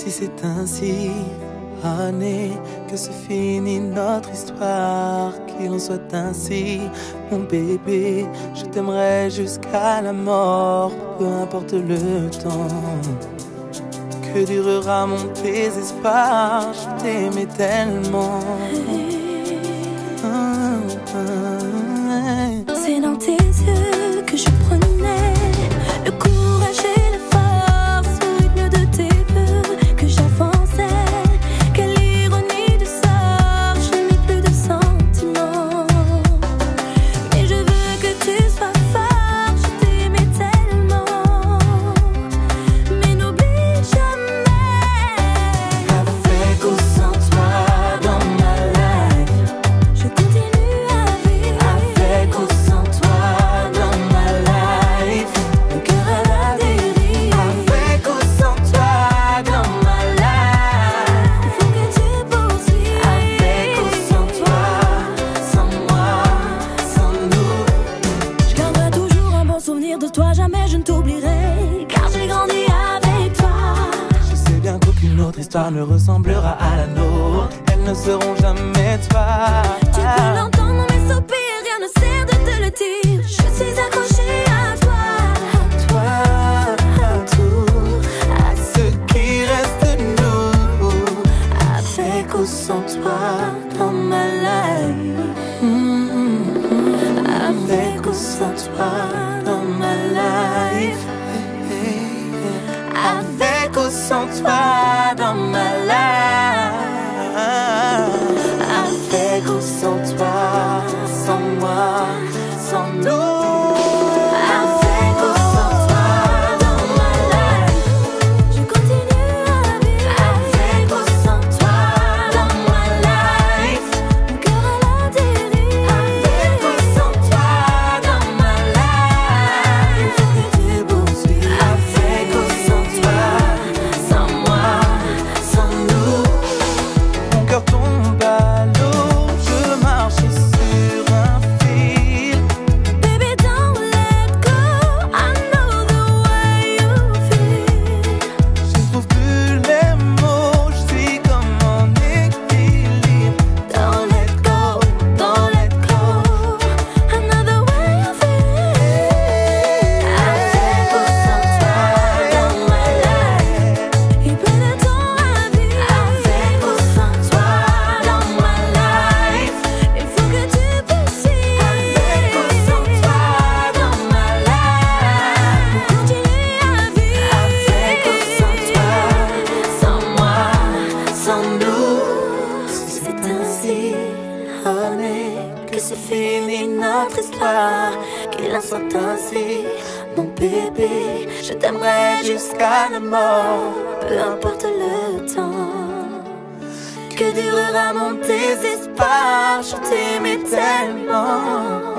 Si c'est ainsi, honey, que se finit notre histoire, qu'il en soit ainsi, mon bébé, je t'aimerai jusqu'à la mort, peu importe le temps. Que durera mon désespoir, je t'aimais tellement. C'est dans tes yeux que je prenais le courage et la force, au rythme de tes vœux que j'avançais. Quelle ironie de sort, je n'ai plus de sentiments. Mais je veux que tu sois fort, je t'aimais tellement. Mais n'oublie jamais, avec ou sans toi dans ma life, je continue à vivre. avec ou sans toi dans ma life, Le cœur à la dérive. avec ou sans toi dans ma life, Il faut que tu poursuives. avec ou sans toi, sans moi, sans nous. Je garderai toujours un bon souvenir de toi, jamais je ne t'oublierai, car j'ai grandi avec toi. Je sais bien qu'aucune autre histoire ne ressemblera à la nôtre. Elles ne seront jamais toi. Tu peux l'entendre dans mes soupirs, rien ne sert de te le dire. Je suis accrochée à toi, Toi, à tout, à ce qui reste de nous, avec ou sans toi dans ma life. avec ou sans toi dans ma life, avec ou sans toi dans ma life, avec ou sans toi, sans moi, sans nous. Avec ou sans toi dans ma life, je continue à vivre. Avec ou sans toi dans ma life, mon cœur à la dérive. Avec ou sans toi dans ma life, Il faut que tu poursuives. avec ou sans toi, sans moi, sans nous. Mon cœur tombe à l'eau, je marche sur un fil. Baby, don't let go. I know the way you feel. Je ne trouve plus les mots, je suis comme en équilibre. Don't let go, don't let go. Another way you feel. Avec ou sans toi dans ma life, il pleut de temps à vivre. Avec ou sans toi dans ma life, il faut que tu poursuives. Avec ou sans toi dans ma life, Pour continuer à vivre. avec ou sans toi, sans moi, sans nous. Si c'est ainsi, honey, que se finit notre histoire, qu'il en soit ainsi, mon bébé, je t'aimerai jusqu'à la mort, peu importe le temps. Que durera mon désespoir, je t'aimais tellement.